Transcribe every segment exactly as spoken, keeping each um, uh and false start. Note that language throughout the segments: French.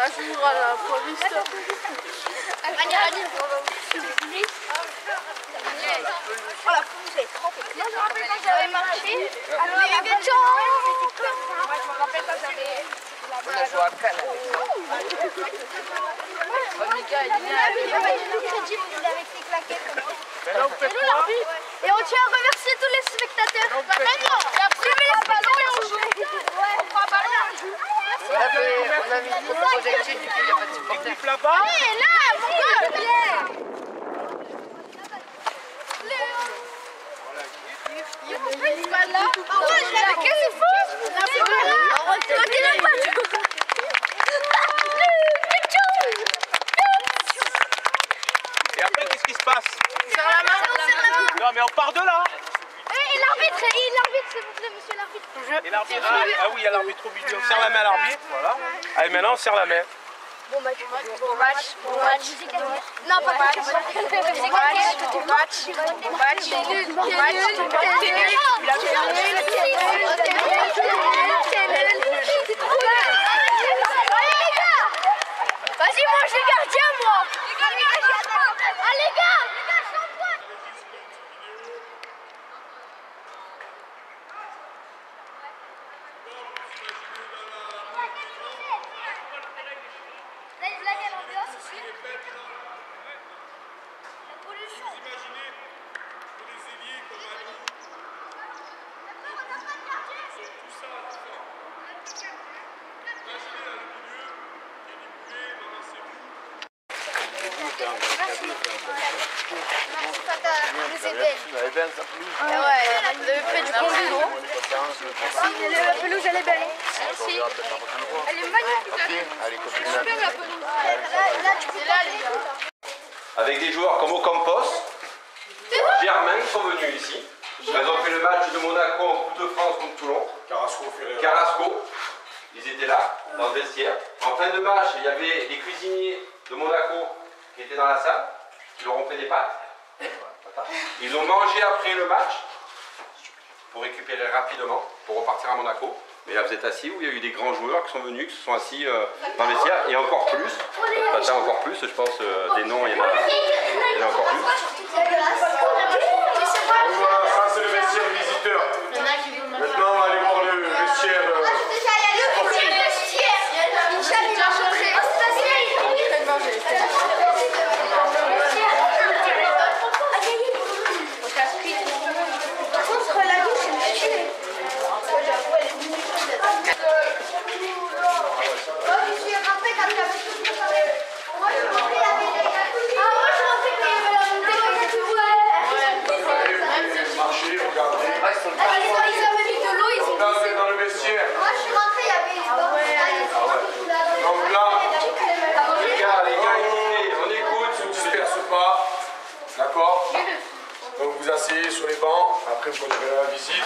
un jour à la police. Allez, allez. Oh la pelouse est trop petite. Moi je me rappelle quand j'avais marché. Les gens. Moi je me rappelle quand j'avais. On a joué à Cannes. Mika il est avec ses claquettes comme ça. Et on tient à remercier tous les spectateurs. Maintenant, suivez les ballons et on joue. On prend un ballon et on joue. On a, fait, on a mis le projectile, du coup il n'y a pas de supporter. Là-bas. Allez, là, mon gars. Il est pas là. Ah ouais, je l'avais cassé faux. Il est pas là. Tu vas dire pas. Et après, qu'est-ce qui se passe? Serre la main. Non, mais on part de là. Et l'arbitre, et l'arbitre, s'il vous plaît, monsieur l'arbitre. Et l'arbitre, ah, ah oui, il y a l'arbitre au milieu. On serre la main à l'arbitre, voilà. Allez, maintenant, on serre la main. Bon match, bon match, bon match. Non, pas match. Bon match, bon match, bon match. Vas-y, moi, je suis gardien, moi. Ah, les gars. La pelouse, elle est belle. Merci. Elle est magnifique. Super la pelouse. Là, tu peux là, les gars. Avec des joueurs comme Ocampos, Germain sont venus ici. Ils ont fait le match de Monaco en Coupe de France contre Toulon. Carrasco, Carrasco, ils étaient là, dans le vestiaire. En fin de match, il y avait les cuisiniers de Monaco qui étaient dans la salle, qui leur ont fait des pâtes. Ils ont mangé après le match pour récupérer rapidement, pour repartir à Monaco. Mais là, vous êtes assis où il y a eu des grands joueurs qui sont venus, qui se sont assis euh, dans le vestiaire, et encore plus, enfin, encore plus, je pense, euh, des noms, il y en a, il y en a encore plus. Voilà, ça c'est le vestiaire visiteur. Maintenant, on va aller voir le vestiaire euh, sportif. D'accord? Donc vous asseyez sur les bancs, après vous continuerez la visite.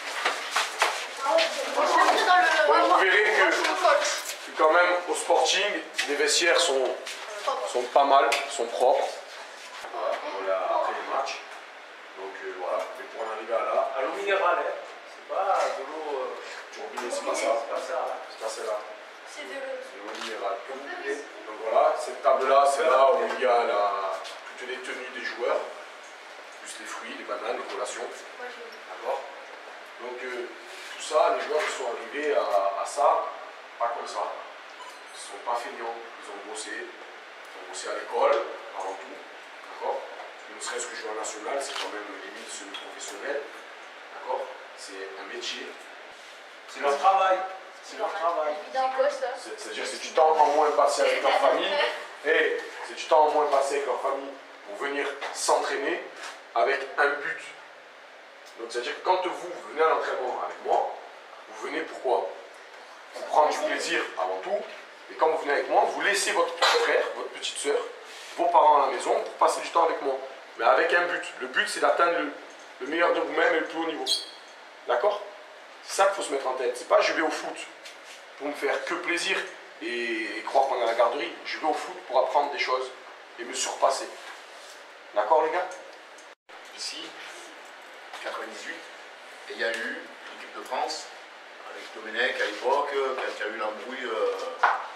Donc, vous verrez que, que quand même au Sporting, les vestiaires sont, sont pas mal, sont propres. Voilà, voilà après les matchs. Donc euh, voilà, mais pour en arriver à là, à l'eau minérale, hein. C'est pas de l'eau euh, robinet, c'est pas ça. C'est pas ça, hein. C'est pas celle-là. C'est de l'eau minérale. Donc voilà, cette table-là, c'est là où il y a la, toutes les tenues des joueurs, plus les fruits, les bananes, les collations. D'accord? Donc euh, tout ça, les joueurs ils sont arrivés à, à ça, pas comme ça. Ils ne sont pas feignants, ils ont bossé, ils ont bossé à l'école, avant tout. D'accord? Ne serait-ce que jouer en national, c'est quand même limite semi-professionnel. D'accord? C'est un métier. C'est leur travail. C'est leur travail. C'est-à-dire c'est du temps en moins passé avec leur famille. Et c'est du temps en moins passé avec leur famille pour venir s'entraîner avec un but. Donc c'est-à-dire que quand vous venez à l'entraînement avec moi, vous venez pourquoi? Pour prendre du plaisir avant tout. Et quand vous venez avec moi, vous laissez votre petit frère, votre petite soeur, vos parents à la maison pour passer du temps avec moi. Mais avec un but. Le but c'est d'atteindre le, le meilleur de vous-même et le plus haut niveau. D'accord? C'est ça qu'il faut se mettre en tête. C'est pas je vais au foot pour me faire que plaisir et, et croire qu'on est à la garderie. Je vais au foot pour apprendre des choses et me surpasser. D'accord les gars? Ici, en quatre-vingt-dix-huit, et il y a eu l'équipe de France avec Domenech à l'époque, qui a eu l'embrouille euh, au niveau du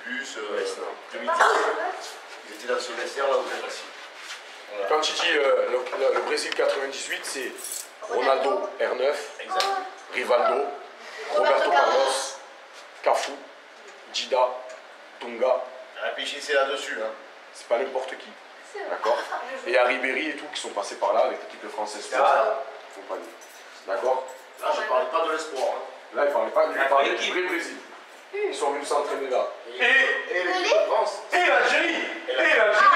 plus, euh, deux mille dix-sept. Ils étaient dans ce vestiaire là où vous êtes assis. Voilà. Quand tu dis euh, le, le, le Brésil quatre-vingt-dix-huit, c'est Ronaldo R neuf, Exact. Rivaldo, Roberto Carlos, Cafu, Dida, Dunga. Réfléchissez là-dessus. Hein. C'est pas n'importe qui. D'accord. Et il y a Ribéry et tout qui sont passés par là avec l'équipe de France Espoir. Ah. Compagnie. D'accord. Là, je ne parlais pas de l'espoir. Hein. Là, il parlait pas, il parlait du vrai Brésil. Ils sont venus s'entraîner là. Et, et l'équipe de France. Et l'Algérie. Et l'Algérie.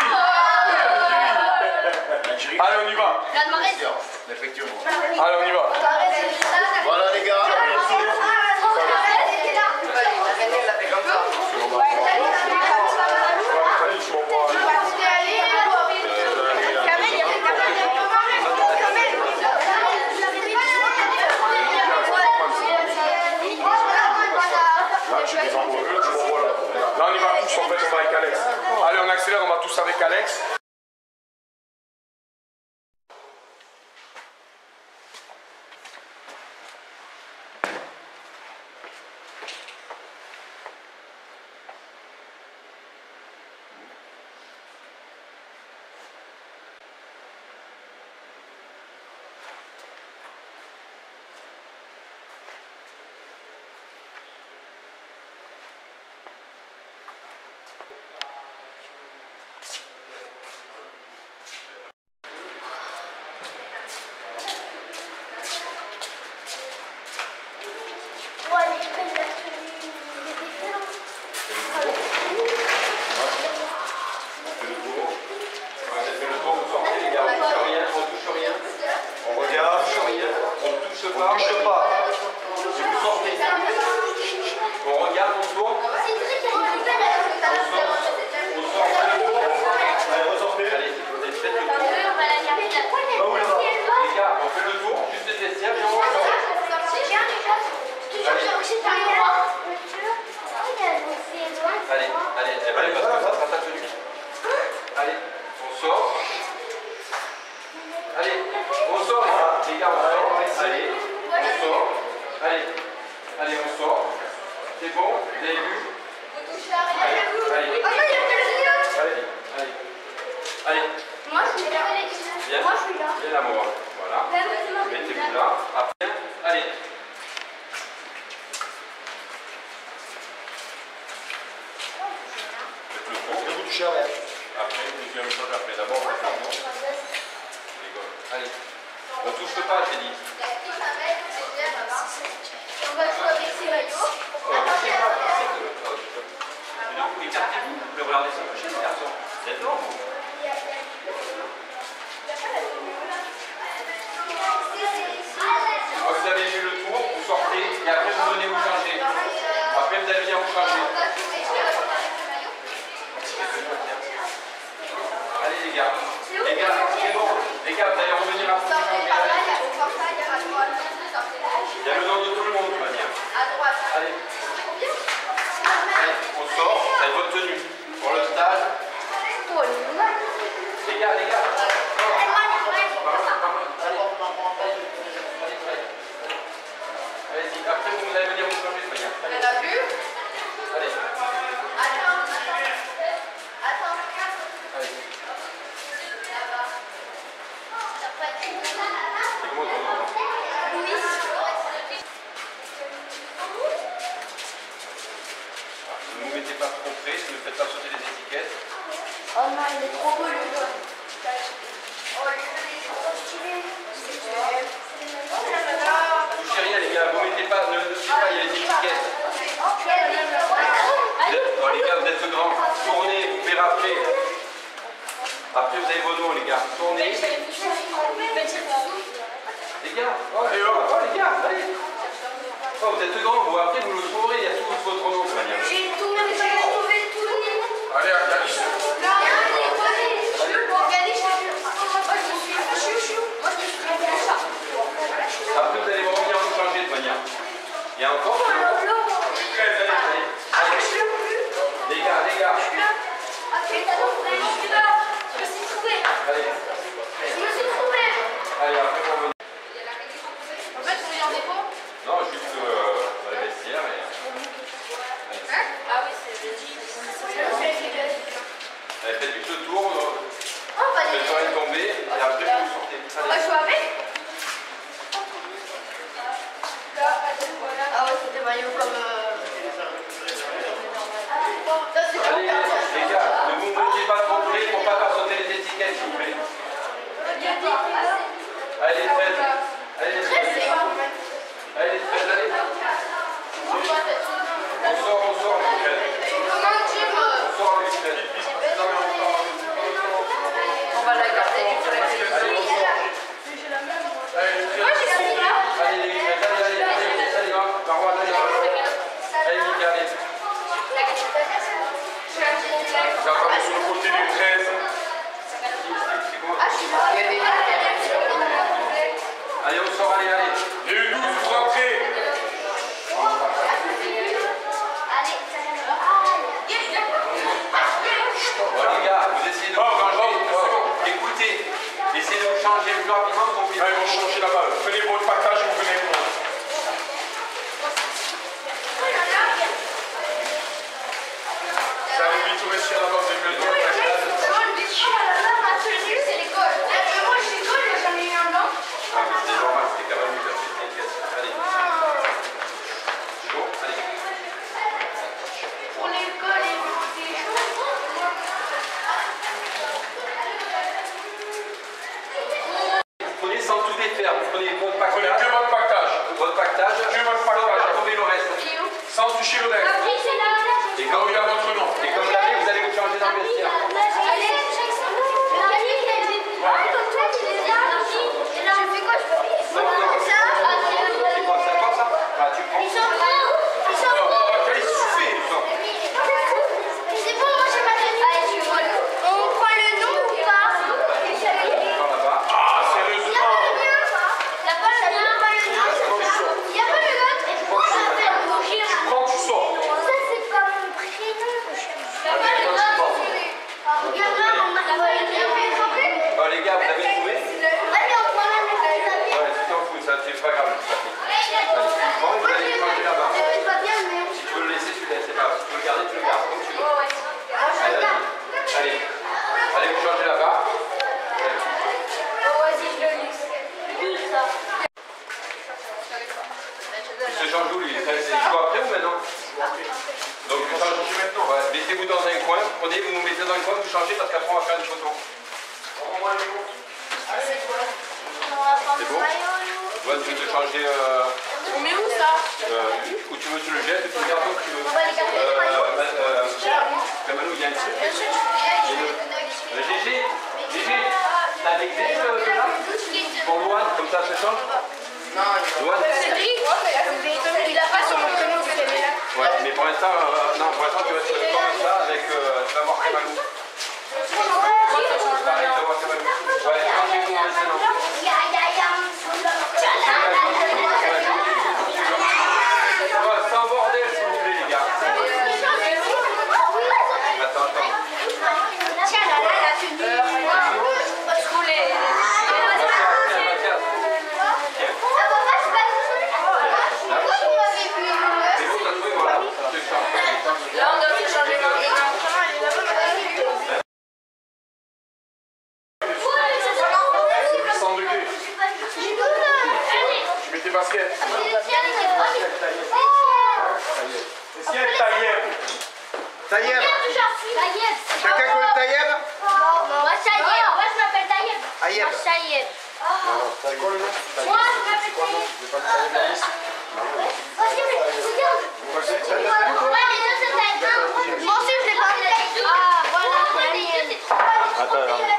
L'Algérie. Allez, on y va. Effectivement. Allez, on y va. Voilà les gars. Là, on y va tous, en fait, on va avec Alex. Allez, on accélère, on va tous avec Alex. Allez, allez, elle va aller parce que ça sera ta tenue. Allez, on sort. Allez, on sort les gars, les gars, on sort. Allez, on sort. Allez, allez, on sort. C'est bon, vous avez vu? Allez, allez. Allez, allez. Allez. Moi je suis là. Viens, Moi je suis là. viens là, moi. Voilà. Mettez-vous là. Après, allez. Après, deuxième chose après. D'abord, on va faire bon. Allez. On touche pas, j'ai dit. On va jouer avec ses maillots. Écartez-vous, vous pouvez regarder ça chez les garçons. C'est énorme. Vous avez vu le tour, vous sortez et après vous venez vous changer. Après vous allez venir vous changer. Allez les gars. Les gars, c'est bon. Les gars, vous allez revenir à vous changer. Il y a le nom de tout le monde, de manière. Allez. Allez, on sort, c'est votre tenue. Pour le stage. Les gars, les gars. Allez-y, après vous allez venir vous changer, de manière. Elle a vu? Allez. Attends, attends. Allez. C'est comment ton nom? Louis. Ne vous mettez pas trop près, ne faites pas sauter les étiquettes. Oh non, il est trop beau le gars. Oh, il est trop stylé. Touchez rien les gars, vous mettez pas, ne touchez pas, il y a les étiquettes. Oh les gars, vous êtes grands. Tournez, vous verrez après. Après vous avez vos noms les gars. Tournez. Les gars, oh, Allez, oh. oh les gars, allez. Oh, vous êtes grands, vous après vous le trouverez, il y a tous votre nom de manière. J'ai tout, j'ai trouvé tout. Allez, Alice. Après vous allez revenir vous changer de manière. Il y a encore allez, allez, allez, allez. Les gars, les gars. Allez. Allez, après on va. En fait, on est en dépôt? Non, juste euh, dans les vestiaires et. Hein? Ah oui, c'est le Allez, faites vite le tour. Oh, bah, Faites le temps tomber et après vous sortez. on va jouer avec. Ah ouais, c'est des maillots comme... Euh... Allez, les gars, ne vous mettez pas trop près pour ne pas faire sauter les étiquettes, s'il vous plaît. Allez, les treize. Allez, les treize. Allez, les treize, allez. On sort, on sort, les treize. On sort, les treize. On va la garder. Allez, on sort. Moi, j'ai gagné là. Allez, les treize, allez, allez, allez, allez, Marouane, allez. Allez, Mika, allez. Vous attendez sur le côté du treize. Ah, je suis là. Allez, on sort, allez, allez. Et le douze, vous rentrez. Bon, les gars, vous essayez de Oh, vous changer. oh, c'est bon. Écoutez, essayez de vous changer le plus rapidement qu'on puisse. Là, ils vont changer la balle. Prenez votre pactage et vous venez avec moi. Ça allait vite, vous restez là-bas, vous avez mieux le temps. Ah, mais c'était normal, c'était quand même mieux d'avoir fait une pièce. Allez. Chaud, allez. Vous prenez sans tout défaire, vous prenez votre Prenez pactage, que votre pactage. votre pactage, Que votre sans pactage. faire tomber le reste. Sans toucher le reste. Et Là quand où il y a votre nom. et comme vous l'avez, vous allez vous changer dans le vestiaire. C'est quoi ça, comme ça? Ah, tu prends. Oh, il suffit. Par là-bas. Ah, sérieusement. Quand tu sors. Bon, les gars, vous avez trouvé? Ouais, tu t'en fous, ça, c'est pas grave. Allez, bon, vous allez le changer là-bas. Si tu veux le laisser, tu le laisses, c'est pas grave. Si tu veux le garder, tu le gardes, comme tu veux. Allez, allez. Allez, allez vous changer là-bas. Il se change où, lui? Il joue après ou maintenant? Donc, vous changez maintenant. Ouais. Mettez-vous dans un coin, vous prenez, vous vous mettez dans un coin, vous changez parce qu'après, on va faire une photo. C'est bon? Ouais, tu veux te changer. Euh, On met où ça? euh, ou tu veux, tu le jettes, tu le gardes comme tu veux. On va les garder, les maillots. Euh, euh, Kamalou, il y a un truc. Euh, Gégé, Gégé, t'as des clés euh, là? Pour Louane, comme ça, ça change? Louane? Cédric, il a pas son prénom, je l'ai mis là. Ouais, mais pour l'instant, euh, non, pour l'instant, tu vas te comme ça avec. Euh, tu vas voir Kamalou. Pareil, tu vas voir Kamalou. Ouais, changez-vous maintenant. Ouais, sans bordel, s'il vous plaît, les gars. Attends, attends. Tiens, là, là, la tenue. Parce qu'on les... Mathias, Mathias. C'est bon, t'as trouvé, voilà. Je te change. Là, on doit se changer maintenant. cent degrés. Tu mets tes baskets. Est-ce qu'il y a le tailleur? Taïeb. Taïeb. Quelqu'un connaît Taïeb? Moi, Taïeb. Moi, je m'appelle Taïeb. Taïeb. Moi, Taïeb. C'est quoi le nom? Moi, je m'appelle Taïeb. C'est pas le tailleur de la liste? Vas-y, mais regarde. Vous passez? Ouais, les deux, c'est Taïeb. Moi aussi, je l'ai pas. Ah, voilà. Attends,